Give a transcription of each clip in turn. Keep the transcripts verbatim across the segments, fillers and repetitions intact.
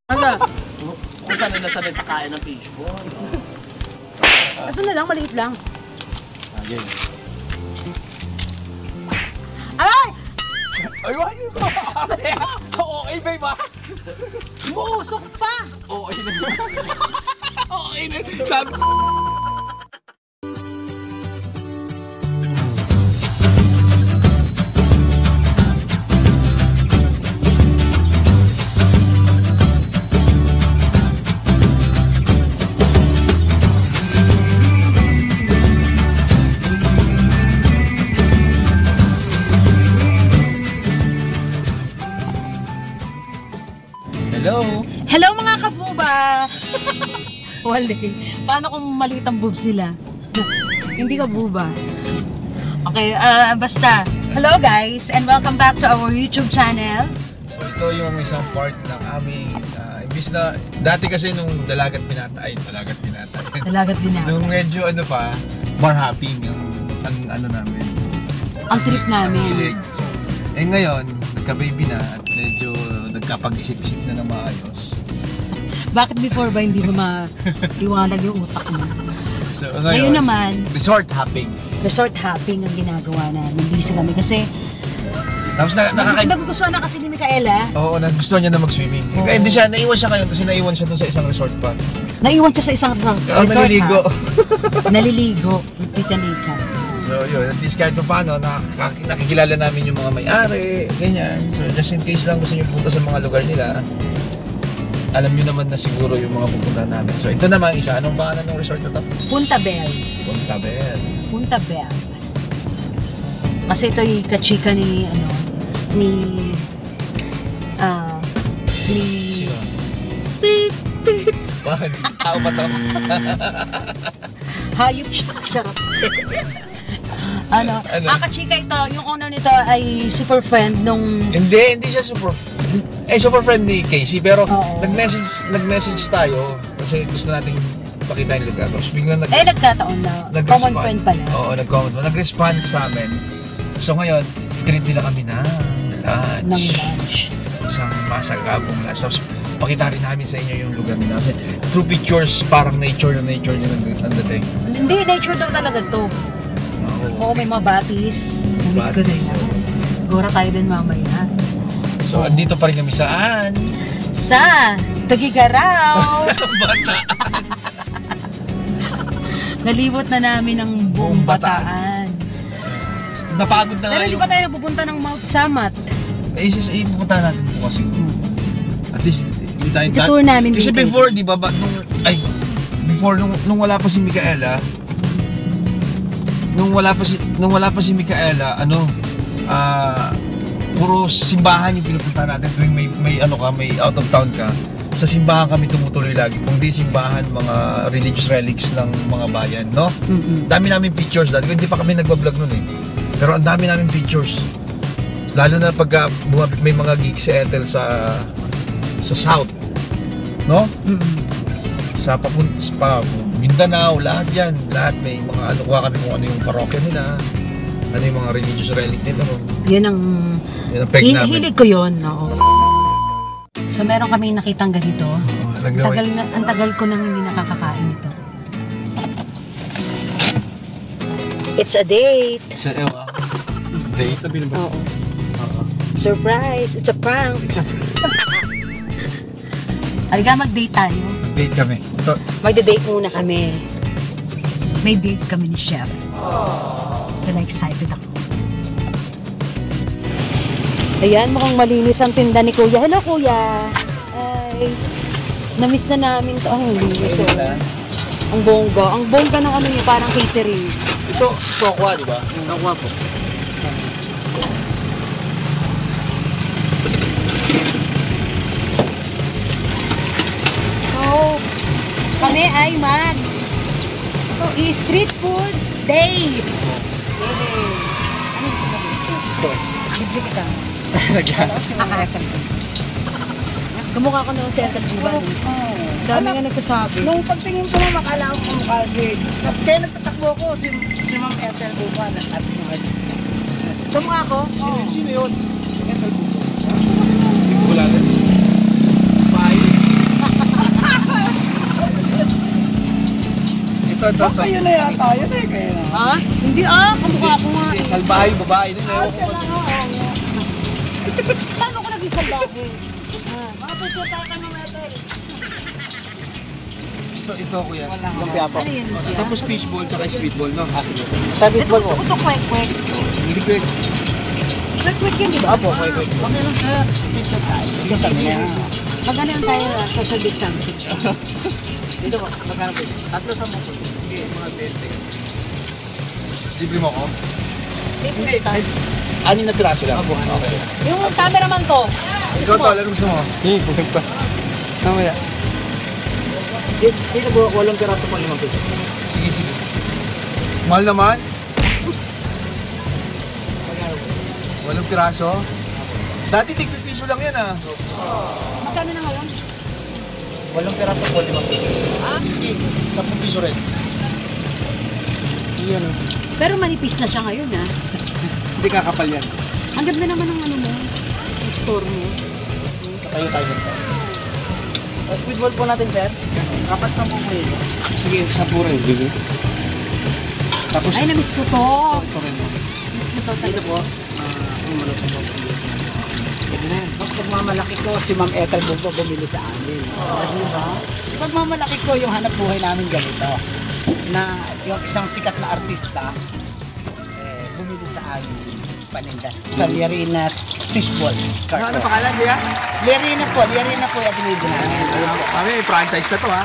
Ano? Kung saan na sanay sa kain ng fishball. Ito na lang, maliit lang. Again. Ay! Ay, why you go? Okay, babe, ba? Muusok pa! Okay na. Okay na. Sabi. Hello. Hello mga kabuba! Wali. Paano kung maliit ang boobs sila? Hindi ka buba. Okay, ah, basta. Hello guys and welcome back to our YouTube channel. So ito yung isang part ng aming uh, imbis na dati kasi nung dalagat binata ay dalagat binata. Talagat din na. Nung medyo ano pa, more happy yung ang ano namin. Ang trip namin. Hilig. So, eh ngayon, nagka-baby na at medyo nagkapag-isip-isip na ng maayos. Bakit before ba hindi ba maiwanag yung utak mo? So Ngayon naman, resort hopping. resort hopping ang ginagawa namin. Busy kami kasi Tapos na, nakaka... nagugustuhan na kasi ni Micaela. Oo, nagustuhan niya na mag-swimming. Oo. Eh, hindi siya, naiwan siya ngayon kasi naiwan siya dun sa isang resort pa. Naiwan siya sa isang resort. Oo, naliligo. Ha? Naliligo. Titanika. So yun, at least kahit pa paano, nakak- nakikilala namin yung mga may-ari, ganyan. So just in case lang gusto nyo pupunta sa mga lugar nila, alam nyo naman na siguro yung mga pupunta namin. So ito naman isa, anong pangalan ng resort na to? Punta Bell. Punta Bell. Punta Bell. Kasi ito yung kachika ni, ano, ni, ah, ni, Sino? Tit, tit. Bakit? Tao ba to? hayop siya. Charot. ano, Ano? ah, kachika ito, yung owner nito ay super friend nung, Hindi, hindi siya super... Eh, super friend ni Casey, pero Oo. nag-message nag-message tayo kasi gusto nating pakita yung lugar. Tapos biglang nag- eh, nagkataon na, common friend pala. Oo, nag-comment pa. Nag-respond sa amin. So ngayon, treat nila kami ng lunch. Ng lunch. Isang masagabong lunch. Tapos pakita rin namin sa inyo yung lugar nila. Kasi through pictures, parang nature na nature nila ang dating. Hindi, nature daw talaga to. Oo, may mga batis. Namiss ko din. Batis, oo. Gora tayo din mamaya. So, andito pa rin kami saan? Sa Tagigaraw. Bata. Nalibot na namin ang buong Buong Bataan. Bataan. Napagod na Pero nga hindi yung... pa tayo napupunta ng Mount Samat. Eh, isa sa ipupunta natin bukas siguro. At least, hindi tayo... Itutour namin Kasi dito. before, di ba, ba, nung... Ay, before, nung, nung wala pa si Micaela, nung wala pa si nung wala pa si Micaela, ano, ah, puro simbahan yung pinupunta natin tuwing may may ano ka, may out of town ka. Sa simbahan kami tumutuloy lagi. Kung di simbahan, mga religious relics ng mga bayan, no? Mm-mm. Dami namin pictures dati. Hindi pa kami nagba-vlog noon eh. Pero ang dami namin pictures. Lalo na pag may mga gigs sa Ethel sa sa South, no? Mm-mm. Sa papun pa Mindanao, lahat yan. Lahat may mga ano, kuha kami kung ano yung parokya nila. Ano yung mga religious relic nila. Yan ang Yan ang peg hi- namin. hilig ko yun. Oo. So meron kami nakitang ganito. Oh, Ang tagal, na, ang tagal ko nang hindi nakakakain ito. It's a date. Sa ewa. Date? Oo. Surprise! It's a prank! It's a Aliga, mag-date tayo. date kami. Ito, Magde-date muna kami. May date kami ni Chef. Kaya excited ako. Ayan, mukhang malinis ang tinda ni Kuya. Hello, Kuya! Ay, na-miss na namin ito. Ang linis. Oh. Ang bongga. Ang bongga ng ano niya, parang catering. ito, tokwa, di ba? Nakuha po. So, kami ay mag oh, i-street food day. Yay! Ano gusto mo dito? Bibili kita. Kamukha ko naman si Ethel Juban. Dami nga nagsasabi. Nung pagtingin ko na makala ko kumukha si... Sa kaya nagtatakbo ko, si, si Ma'am Ethel Buban at at mga artista. Kamukha ko? Sino, sino yun? Ethel Buban. Wala na. Bye. ito, ito, ito. Kayo na yata, yun eh, kayo na. Ha? Hindi ah, kamukha ko nga eh. Salbahay, babae din. Ah, Ewan ko siya ba- lang, oo, oo. Paano ko naging salbahe? Mga puso tayo ka ng metal. Ito, ito kuya. Lumpia po. Ano yun? Lumpia? Tapos fishball, tsaka sweetball, no? Ah, sige. Ito Sabitball gusto po. ko ito kwek-kwek. Hindi quick. Kwek-kwek yun, di ba? Apo, okay, okay. Okay lang sir. Sige, sabi niya. Magano lang tayo ah, social distancing. Dito po, magkano po? Tatlo sa mga po. Sige, mga tente. Libre mo ako? Hindi. Anin na piraso lang. Okay. Yung cameraman ko. Ikaw to, ano gusto mo? Hindi, pumunta pa. Mamaya. Dito po, walang piraso po limang piso. Sige, sige. Mahal naman? Walang piraso? Dati tigpipiso lang yan ah. Magkano na ngayon? Walang piraso po limang piso. Ah, Sige, sampung piso rin. Iyan o. pero manipis na siya ngayon ah. Hindi kakapal yan. Ang ganda naman ng ano mo. Yung store mo. Tayo tayo dito. Squidball po natin, sir. Kapat sa po yun. Sige, sampu rin. Tapos, Ay, na-miss ko to. ito rin. Miss ko to Dito talaga. po, ah, ang malaki po. Pwede na yan. Pag pagmamalaki ko, si Ma'am Ethel po po bumili sa amin. Ah, di ba? Pagmamalaki ko, yung hanap buhay namin ganito. Na yung isang sikat na artista, eh, bumili sa amin paninda. Sa Liarinas Fishball. Ano, ano pangalan siya? Liarina po, Liarina po yung binili namin. Ayun po. Kami, franchise na to ha.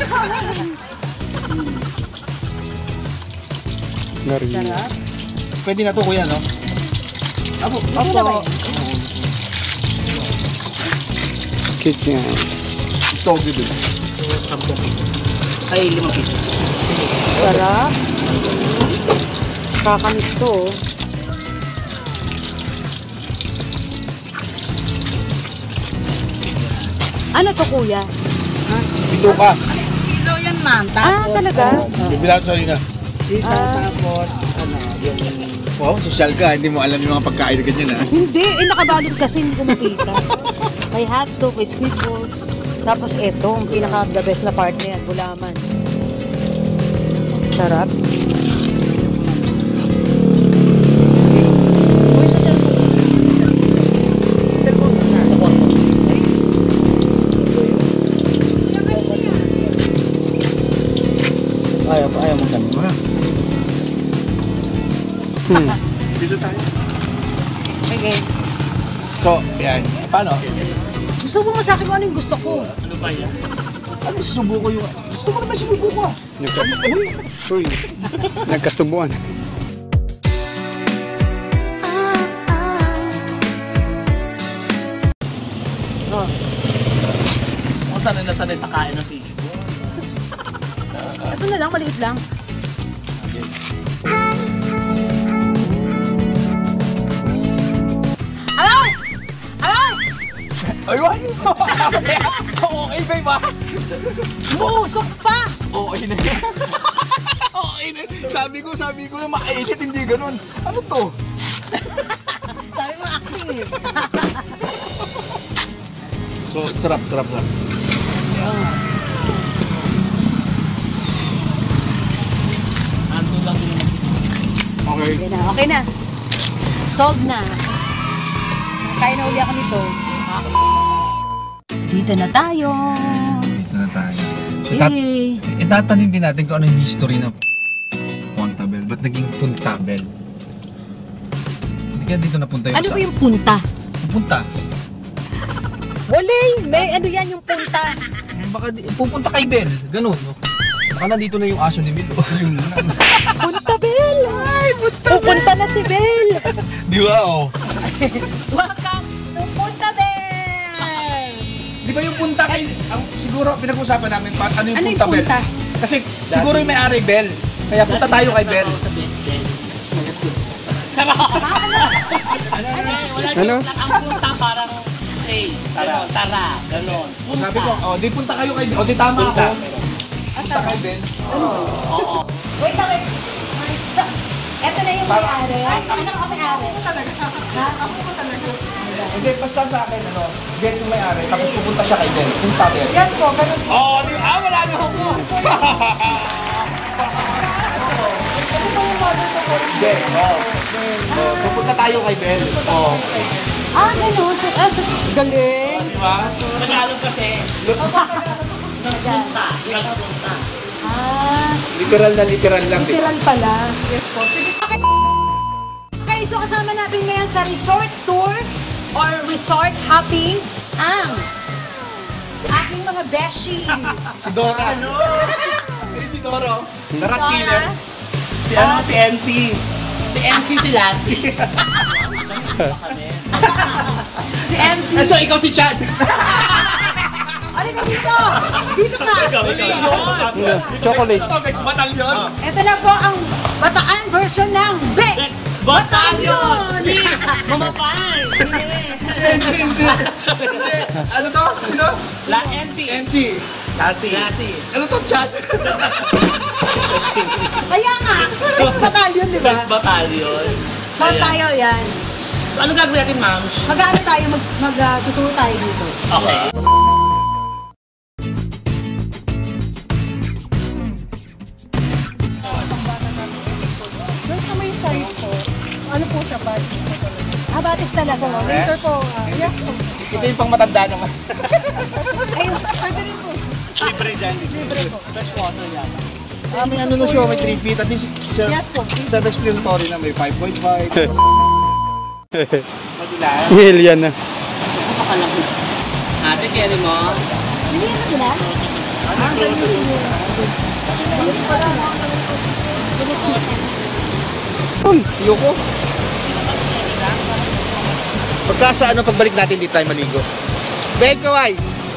Sarap. Pwede na to kuya, no? Apo, Ito na ba apo. yun? Kitchen. Ito, good. Sampung piso. Ay, limang piso. Sarap. Kakamiss to oh. Ano to kuya? Ito ka. Isaw yan, ma'am. Ah, Tapos, talaga? oh, Bibilang sorry na. isaw, Ah. tapos, ano, yung... Wow, social ka. Hindi mo alam yung mga pagkain na ganyan ha. Hindi, eh nakabalot kasi hindi ko makita. May hotdog, may squid balls. Tapos eto, ang pinaka the best na part na yan, gulaman. Sarap. Uy, sa cellphone. Cellphone na. Sa kwarto. Ayaw, ayaw mo kami. Hmm. Dito tayo. Sige. So, yan. Paano? Gusto mo sa akin kung ano yung gusto ko. Ano susubo ko yung... Gusto mo naman susubo ko. Uy, nagkasubuan. Kung sanay na sanay sa kain ng fish. Ito na lang, maliit lang. Alay! Alay! Ay, why? Okay ba ba? Busok pa! Okay na yan. Okay na. Sabi ko, sabi ko na makaikit, hindi ganun. Ano to? Sabi mo acting eh. So, sarap, sarap, sarap. Ando lang yun. Okay. Okay na, okay na. Solved na. Kaya na uli ako nito. Dito na tayo. Dito na tayo. Itat Yay! itatanim din natin kung ano yung history ng Puntabel. Ba't naging Puntabel? Hindi kaya dito napunta yung Ano ba yung punta? Punta. Wala may ano yan yung punta. Baka di, pupunta kay Bel. Ganun, no? Baka nandito na yung aso ni Bel. Yun lang. Punta Bel! Ay, punta Pupunta na si Bel! Di ba, oh? Welcome to Punta Bel! Di ba yung punta kay... Ang, siguro pinag-usapan namin pa, ano yung Ano yung punta, Bel? punta? Kasi siguro yung may-ari Bel. Kaya punta tayo kay Bel. Sa bed, bed. Sarap! Wala Ano? ano? Ang punta parang place. Ganon, tara, ganon. Punta. Sabi ko, oh, di punta kayo kay Bel. O, di tama ako. Punta kay Bel. Oo. Wait lang, wait. So, eto na yung may-ari. Ano ka may-ari? Ako talaga. Ha? Ako po talaga. Hindi, basta sa akin, ano, Bel yung may-ari, tapos pupunta siya kay Bel. Punta Bel. Yes po, ganun po. Oo, oh, di ah, wala niyo ako. po yung mother ko po. Bel, oh. Oh, so punta tayo kay Bel. Oh. Ah, ganun. Ah, so- galing. Di ba? Tagalog kasi. Nagpunta. Nagpunta. Ah, Literal na literal lang, di ba? literal pala. Yes po. Okay. Okay, so kasama natin ngayon sa resort tour or resort hopping ang ating mga beshi. Si Dora. Ano? Eh, si Doro. Sarat killer. Si ano, si M C. Si M C si Lassie. Si M C. Eh, so ikaw si Chad. Halika dito! Dito ka! Chocolate. Ito, Bex Batalyon. Ito na po ang Bataan version ng Bex Batalyon! Mamapay! Ano to? Ano? La M C. M C. Lassie. Lassie. Ano to, Chad? Kaya nga! Bex Battalion, di ba? Bex Batalyon. So tayo yan. So, ano gagawin natin, Mams? Mag-ano tayo, mag, mag uh, tuturo tayo dito. Okay. Doon sa may side po, ano po siya ba? Ah, batis talaga. Later po, ah, yes po. Ito yung pang matanda naman. Ayun. Pwede rin po. Libre dyan. Libre po. Fresh water yan. Ah, may ano na siya, may three feet. At least Yes po. self-explanatory na may five point five. Madilaan. Hil yan na. Napakalang. Ate, carry mo. Hindi yan nila? Uy, yoko. Pagka sa ano, pagbalik natin, di tayo maligo. Ben, kaway.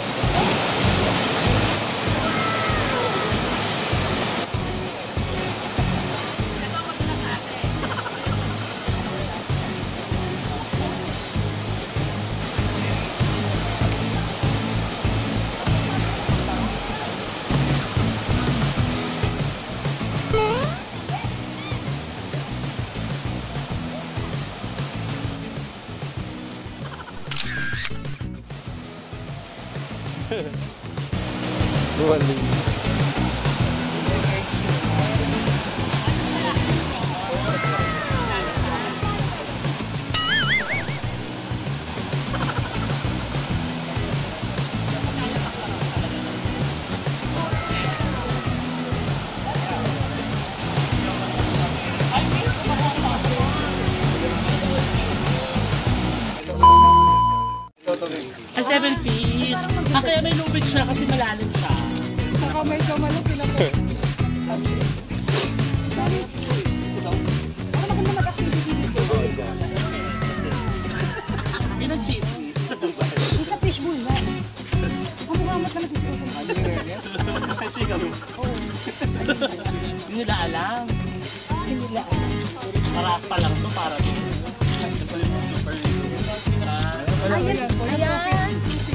Ay, seven feet. Ah, kaya may lubid siya kasi malalim siya. Saka medyo malaki na po. Ano maganda mag-activity dito? Yun ang chismis sa Dubai. Yung sa fishbowl na. Pamukhamat na nag-fishbowl. Chika mo. Hindi nila alam. Hindi nila alam. Para pa lang to, para to. Ayan, ayan.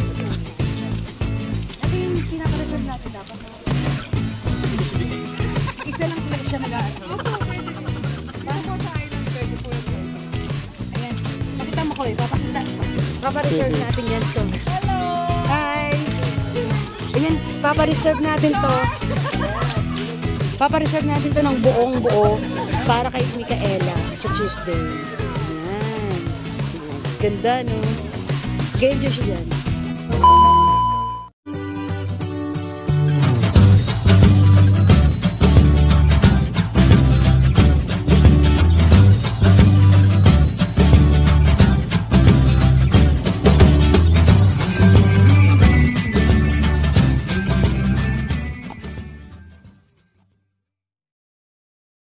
Ito yung pinaka-reserve natin dapat. Isa lang pala siya nag-aano. Ayan. Pakita mo ko eh. Papakita. Papa-reserve natin yan to. Hello! Hi! Ayan. Papa-reserve natin to. Papa-reserve natin to ng buong buo para kay Micaela sa Tuesday. Ayan. Ganda, no? Ga-enjoy siya dyan.